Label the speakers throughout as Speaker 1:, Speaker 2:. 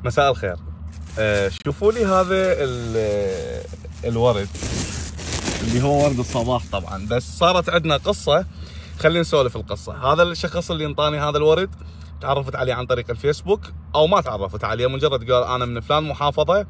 Speaker 1: مساء الخير. شوفوا لي هذا الورد اللي هو ورد الصباح طبعا، بس صارت عندنا قصة. خلينا نسولف القصة. هذا الشخص اللي انطاني هذا الورد تعرفت عليه عن طريق الفيسبوك، او ما تعرفت عليه، مجرد قال انا من فلان محافظة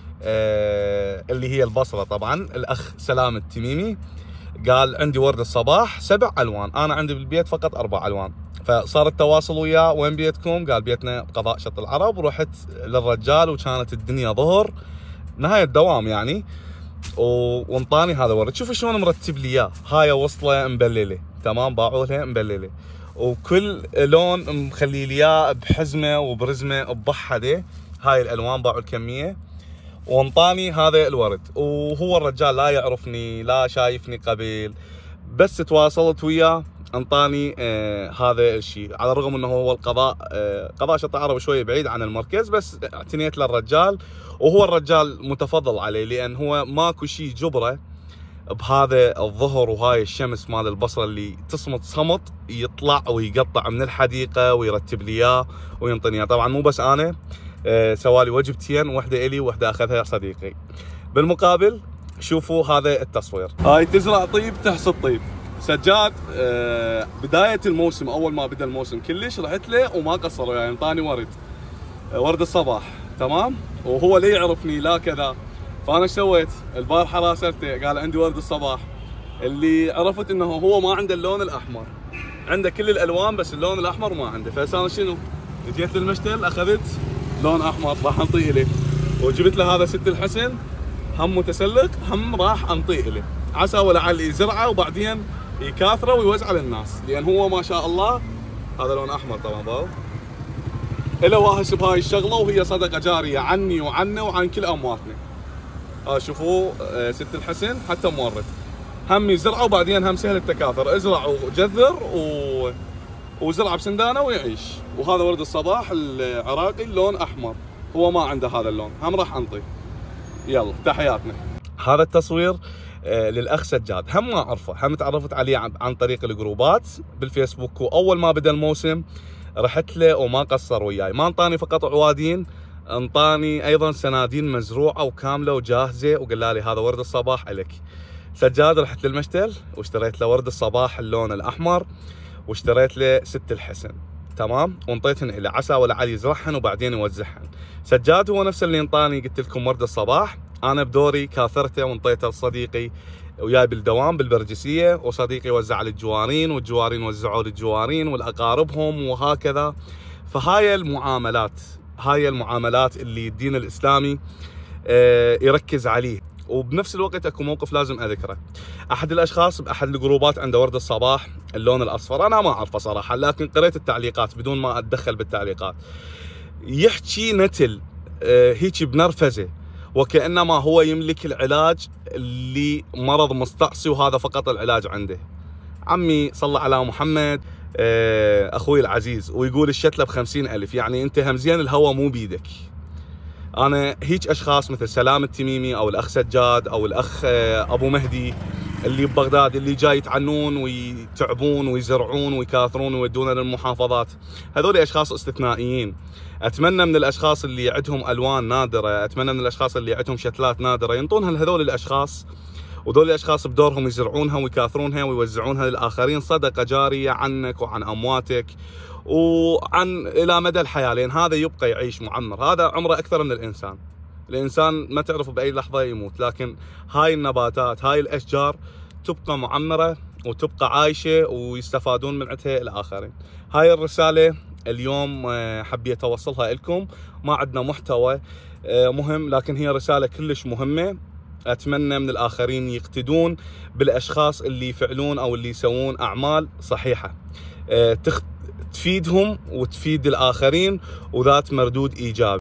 Speaker 1: اللي هي البصرة طبعا، الاخ سلام التميمي. قال عندي ورد الصباح 7 الوان، انا عندي بالبيت فقط 4 الوان. فصار التواصل وياه، وين بيتكم؟ قال بيتنا بقضاء شط العرب. ورحت للرجال وكانت الدنيا ظهر نهاية دوام يعني، وانطاني هذا الورد. شوف شلون مرتب لي اياه. هاي وصله مبلله تمام، باعوا لها مبلله، وكل لون مخلي لي اياه بحزمه وبرزمه ببحده. هاي الالوان باعوا الكميه، وانطاني هذا الورد. وهو الرجال لا يعرفني، لا شايفني قبل، بس تواصلت وياه انطاني هذا الشيء، على الرغم انه هو القضاء قضاء شط العرب شوي بعيد عن المركز، بس اعتنيت للرجال. وهو الرجال متفضل عليه، لان هو ماكو شيء جبره بهذا الظهر وهاي الشمس مال البصره اللي تصمت صمت يطلع ويقطع من الحديقه ويرتب لي اياه وينطيني اياه. طبعا مو بس انا، سوالي وجبتين، واحده الي وواحده اخذها صديقي. بالمقابل شوفوا هذا التصوير. هاي تزرع طيب تحصد طيب. سجاد بدايه الموسم، اول ما بدا الموسم كلش رحت له وما قصر يعني، انطاني ورد الصباح تمام. وهو لا يعرفني لا كذا. فانا ايش سويت؟ البارحه راسلته قال عندي ورد الصباح، اللي عرفت انه هو ما عنده اللون الاحمر، عنده كل الالوان بس اللون الاحمر ما عنده. فصار شنو؟ جيت للمشتل اخذت لون احمر راح انطيه له، وجبت له هذا ست الحسن هم متسلق هم راح انطيه له، عسى ولعل يزرعه وبعدين يكاثره ويوزعه للناس، لان هو ما شاء الله هذا لون احمر طبعا باو الا واهس بهاي الشغله، وهي صدقه جاريه عني وعنه وعن كل امواتنا. شوفوا ست الحسن حتى مورد هم يزرعه وبعدين هم سهل التكاثر، ازرع وجذر وزرعه بسندانه ويعيش. وهذا ورد الصباح العراقي اللون احمر، هو ما عنده هذا اللون، هم راح انطيه. يلا تحياتنا. هذا التصوير للاخ سجاد، هم ما اعرفه، هم تعرفت عليه عن طريق الجروبات بالفيسبوك. واول ما بدا الموسم رحت له وما قصر وياي، ما انطاني فقط عوادين، انطاني ايضا سنادين مزروعه وكامله وجاهزه، وقال لي هذا ورد الصباح لك. سجاد رحت للمشتل واشتريت له ورد الصباح اللون الاحمر، واشتريت له ست الحسن تمام، وانطيتهن له عسى ولعل يزرعهن وبعدين يوزعهن. سجاد هو نفس اللي انطاني قلت لكم ورد الصباح، انا بدوري كاثرته وانطيته لصديقي وياي بالدوام بالبرجسيه، وصديقي وزع للجوارين، والجوارين وزعوا للجوارين والاقاربهم وهكذا. فهاي المعاملات اللي الدين الاسلامي يركز عليه. وبنفس الوقت اكو موقف لازم اذكره. احد الاشخاص باحد الجروبات عنده ورد الصباح اللون الاصفر، انا ما اعرفه صراحه، لكن قريت التعليقات بدون ما اتدخل بالتعليقات. يحكي نتل هيك بنرفزه، وكانما هو يملك العلاج لمرض مستعصي وهذا فقط العلاج عنده. عمي صلى على محمد اخوي العزيز، ويقول الشتله ب50,000، يعني انت همزين الهوى مو بيدك. انا هيك اشخاص مثل سلام التميمي او الاخ سجاد او الاخ ابو مهدي اللي ببغداد اللي جاي يتعنون ويتعبون ويزرعون ويكاثرون ويودون للمحافظات، هذول اشخاص استثنائيين. اتمنى من الاشخاص اللي عندهم الوان نادره، اتمنى من الاشخاص اللي عندهم شتلات نادره ينطونها لهذول الاشخاص، وذول الاشخاص بدورهم يزرعونها ويكاثرونها ويوزعونها للاخرين، صدقه جاريه عنك وعن امواتك وعن الى مدى الحياه، لان هذا يبقى يعيش معمر، هذا عمره اكثر من الانسان. الانسان ما تعرف باي لحظه يموت، لكن هاي النباتات هاي الاشجار تبقى معمره وتبقى عايشه ويستفادون من عندها الاخرين. هاي الرساله اليوم حبيت اوصلها لكم. ما عندنا محتوى مهم، لكن هي رساله كلش مهمه. اتمنى من الاخرين يقتدون بالاشخاص اللي يفعلون او اللي يسوون اعمال صحيحه تفيدهم وتفيد الاخرين وذات مردود ايجابي.